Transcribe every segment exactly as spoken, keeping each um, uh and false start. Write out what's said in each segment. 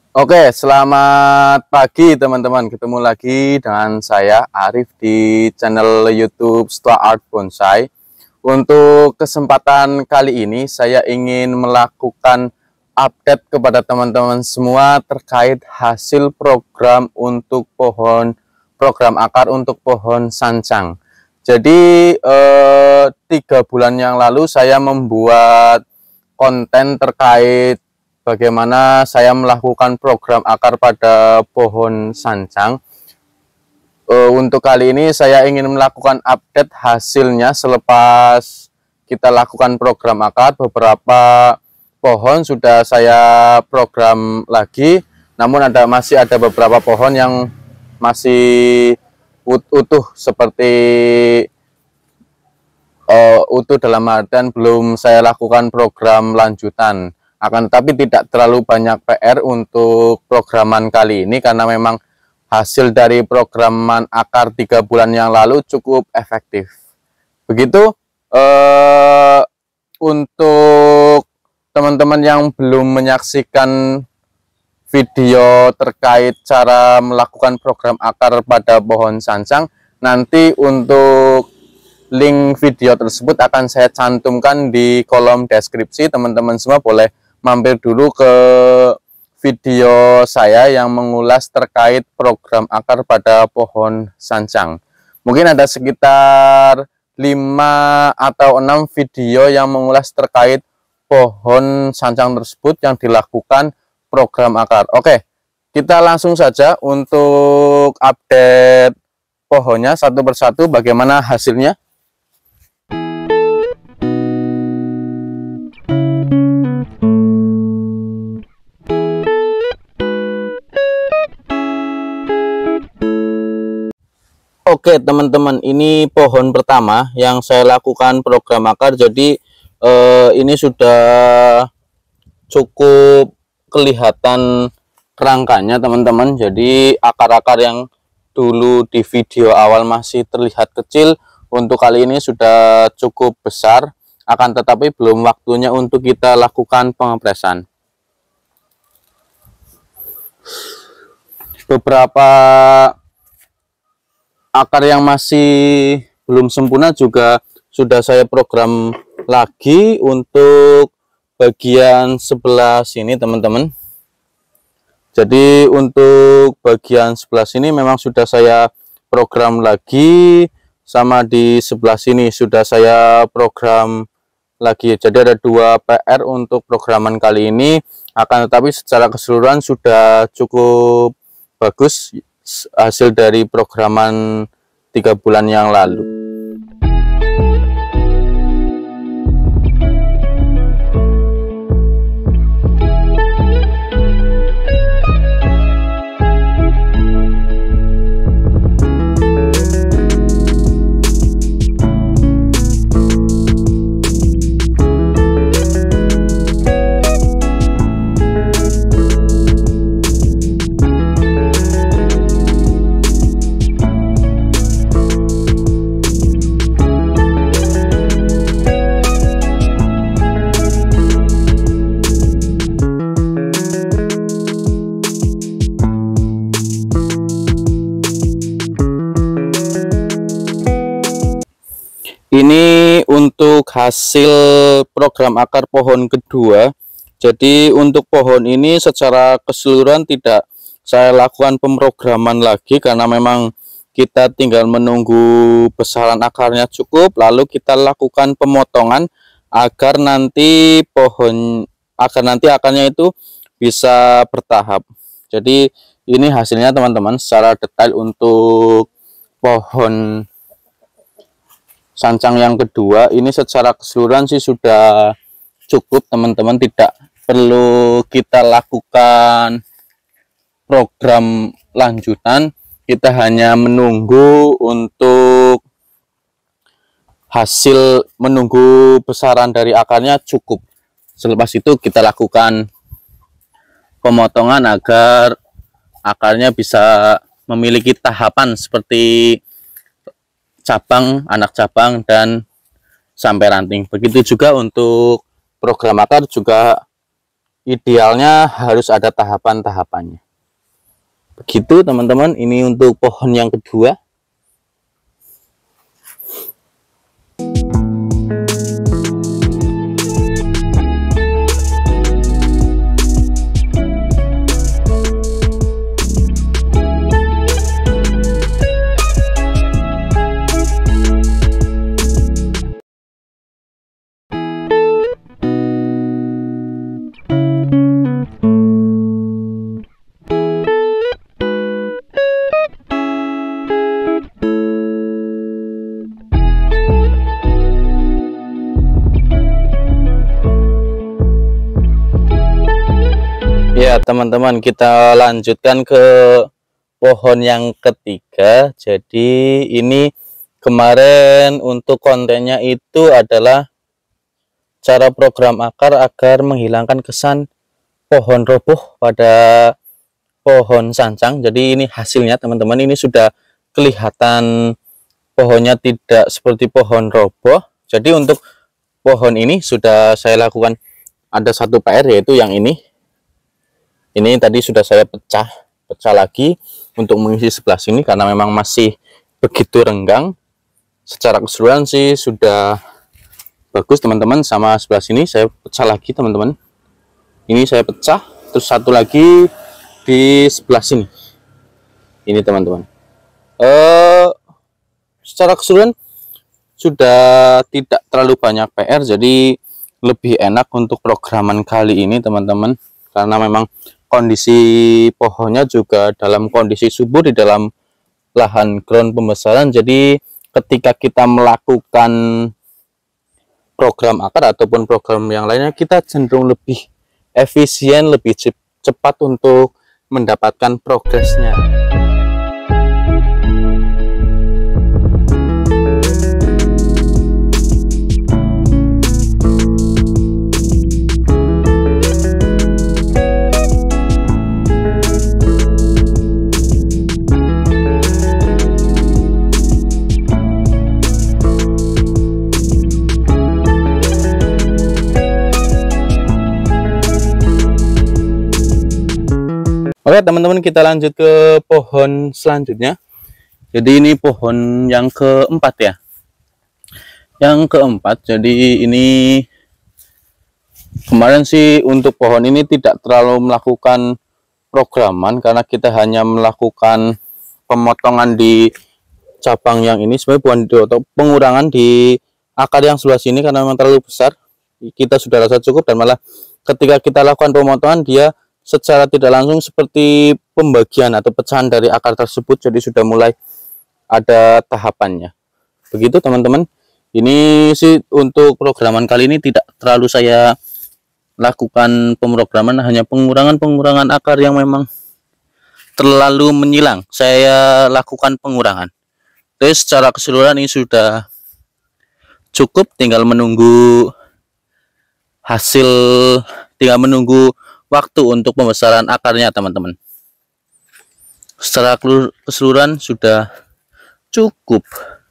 Oke, selamat pagi teman-teman. Ketemu lagi dengan saya Arif di channel YouTube Stua Art Bonsai. Untuk kesempatan kali ini saya ingin melakukan update kepada teman-teman semua terkait hasil program untuk pohon program akar untuk pohon sancang. Jadi eh, tiga bulan yang lalu saya membuat konten terkait bagaimana saya melakukan program akar pada pohon sancang. E, untuk kali ini saya ingin melakukan update hasilnya selepas kita lakukan program akar. Beberapa pohon sudah saya program lagi, namun ada masih ada beberapa pohon yang masih utuh seperti uh, utuh dalam artian belum saya lakukan program lanjutan. Akan tetapi tidak terlalu banyak P R untuk programan kali ini karena memang hasil dari programan akar tiga bulan yang lalu cukup efektif. Begitu eh, untuk teman-teman yang belum menyaksikan video terkait cara melakukan program akar pada pohon sancang, nanti untuk link video tersebut akan saya cantumkan di kolom deskripsi. Teman-teman semua boleh mampir dulu ke video saya yang mengulas terkait program akar pada pohon sancang. Mungkin ada sekitar lima atau enam video yang mengulas terkait pohon sancang tersebut yang dilakukan program akar. Oke, kita langsung saja untuk update pohonnya satu persatu bagaimana hasilnya. Oke teman-teman, ini pohon pertama yang saya lakukan program akar. Jadi eh, ini sudah cukup kelihatan kerangkanya teman-teman. Jadi akar-akar yang dulu di video awal masih terlihat kecil, untuk kali ini sudah cukup besar. Akan tetapi belum waktunya untuk kita lakukan pengepresan. Beberapa akar yang masih belum sempurna juga sudah saya program lagi untuk bagian sebelah sini teman-teman. Jadi untuk bagian sebelah sini memang sudah saya program lagi, sama di sebelah sini sudah saya program lagi. Jadi ada dua P R untuk programan kali ini, akan tetapi secara keseluruhan sudah cukup bagus hasil dari programan tiga bulan yang lalu. Ini untuk hasil program akar pohon kedua. Jadi untuk pohon ini secara keseluruhan tidak saya lakukan pemrograman lagi karena memang kita tinggal menunggu besaran akarnya cukup, lalu kita lakukan pemotongan agar nanti pohon agar nanti akarnya itu bisa bertahap. Jadi ini hasilnya teman-teman secara detail untuk pohon sancang yang kedua. Ini secara keseluruhan sih sudah cukup teman-teman, tidak perlu kita lakukan program lanjutan, kita hanya menunggu untuk hasil menunggu besaran dari akarnya cukup. Selepas itu kita lakukan pemotongan agar akarnya bisa memiliki tahapan seperti cabang, anak cabang, dan sampai ranting. Begitu juga untuk program akar juga idealnya harus ada tahapan-tahapannya. Begitu teman-teman, ini untuk pohon yang kedua. Ya teman-teman, kita lanjutkan ke pohon yang ketiga. Jadi ini kemarin untuk kontennya itu adalah cara program akar agar menghilangkan kesan pohon roboh pada pohon sancang. Jadi ini hasilnya teman-teman, ini sudah kelihatan pohonnya tidak seperti pohon roboh. Jadi untuk pohon ini sudah saya lakukan ada satu P R, yaitu yang ini. Ini tadi sudah saya pecah, pecah lagi untuk mengisi sebelah sini karena memang masih begitu renggang. Secara keseluruhan sih sudah bagus teman-teman. Sama sebelah sini saya pecah lagi teman-teman. Ini saya pecah, terus satu lagi di sebelah sini. Ini teman-teman. Eh, secara keseluruhan sudah tidak terlalu banyak P R, jadi lebih enak untuk programan kali ini teman-teman. Karena memang kondisi pohonnya juga dalam kondisi subur di dalam lahan ground pembesaran. Jadi ketika kita melakukan program akar ataupun program yang lainnya, kita cenderung lebih efisien, lebih cepat untuk mendapatkan progresnya. Oke teman-teman, kita lanjut ke pohon selanjutnya. Jadi ini pohon yang keempat ya. Yang keempat, jadi ini kemarin sih untuk pohon ini tidak terlalu melakukan programan karena kita hanya melakukan pemotongan di cabang yang ini, sebenarnya bukan di, atau pengurangan di akar yang sebelah sini karena memang terlalu besar. Kita sudah rasa cukup, dan malah ketika kita lakukan pemotongan dia secara tidak langsung seperti pembagian atau pecahan dari akar tersebut, jadi sudah mulai ada tahapannya. Begitu teman-teman. Ini sih untuk programan kali ini tidak terlalu saya lakukan pemrograman, hanya pengurangan-pengurangan akar yang memang terlalu menyilang. Saya lakukan pengurangan. Terus secara keseluruhan ini sudah cukup, tinggal menunggu hasil, tinggal menunggu waktu untuk pembesaran akarnya teman-teman. Secara keseluruhan sudah cukup.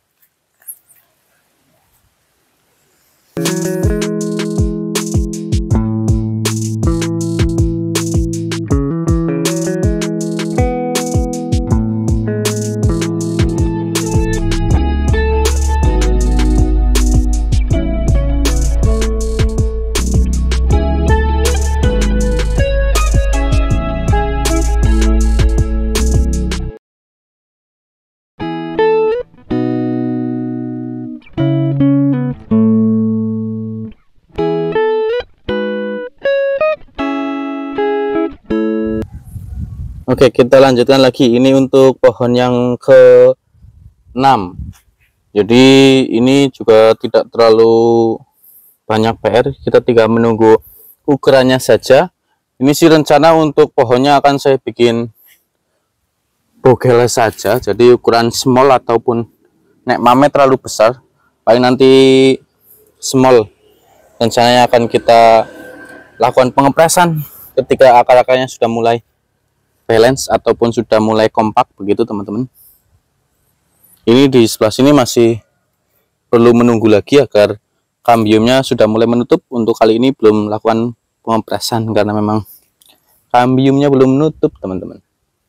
Oke, kita lanjutkan lagi. Ini untuk pohon yang ke enam. Jadi ini juga tidak terlalu banyak P R, kita tinggal menunggu ukurannya saja. Ini sih rencana untuk pohonnya akan saya bikin bogel saja, jadi ukuran small ataupun nek mame terlalu besar, paling nanti small. Rencananya akan kita lakukan pengepresan ketika akar-akarnya sudah mulai balance ataupun sudah mulai kompak, begitu teman-teman. Ini di sebelah sini masih perlu menunggu lagi agar kambiumnya sudah mulai menutup. Untuk kali ini belum melakukan pengoprasan karena memang kambiumnya belum nutup teman-teman.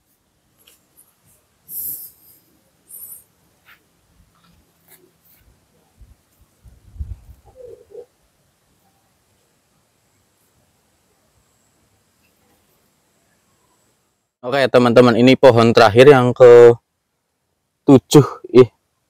Oke teman-teman, ini pohon terakhir yang ke tujuh, ih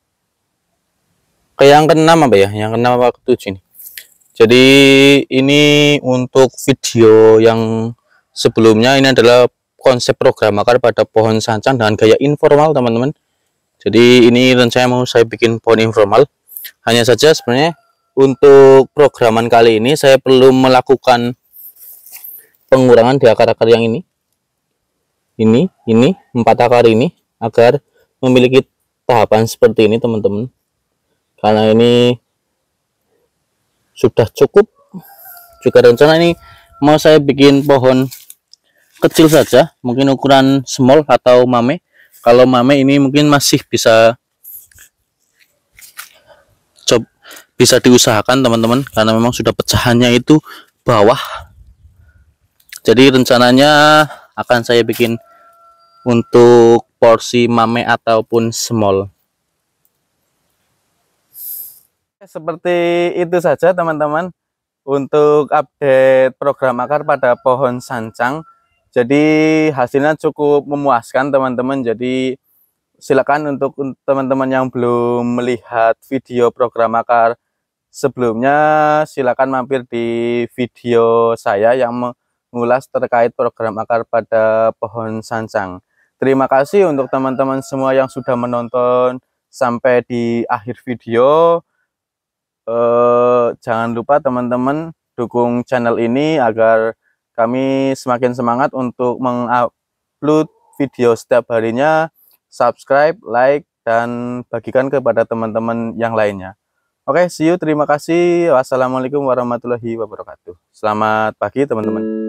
ke yang keenam apa ya, yang keenam apa ke tujuh ini. Jadi ini untuk video yang sebelumnya, ini adalah konsep program akar pada pohon sancang dengan gaya informal teman-teman. Jadi ini rencana mau saya bikin pohon informal. Hanya saja sebenarnya untuk programan kali ini saya perlu melakukan pengurangan di akar-akar yang ini. Ini, ini, empat akar ini agar memiliki tahapan seperti ini teman-teman. Karena ini sudah cukup. Juga rencana ini mau saya bikin pohon kecil saja, mungkin ukuran small atau mame. Kalau mame ini mungkin masih bisa coba bisa diusahakan teman-teman, karena memang sudah pecahannya itu bawah. Jadi rencananya akan saya bikin untuk porsi mame ataupun small. Seperti itu saja teman-teman untuk update program akar pada pohon sancang. Jadi hasilnya cukup memuaskan teman-teman. Jadi silakan untuk teman-teman yang belum melihat video program akar sebelumnya, silakan mampir di video saya yang mengulas terkait program akar pada pohon sancang. Terima kasih untuk teman-teman semua yang sudah menonton sampai di akhir video. Eh, jangan lupa teman-teman dukung channel ini agar kami semakin semangat untuk mengupload video setiap harinya. Subscribe, like, dan bagikan kepada teman-teman yang lainnya. Oke, see you, terima kasih. Wassalamualaikum warahmatullahi wabarakatuh. Selamat pagi teman-teman.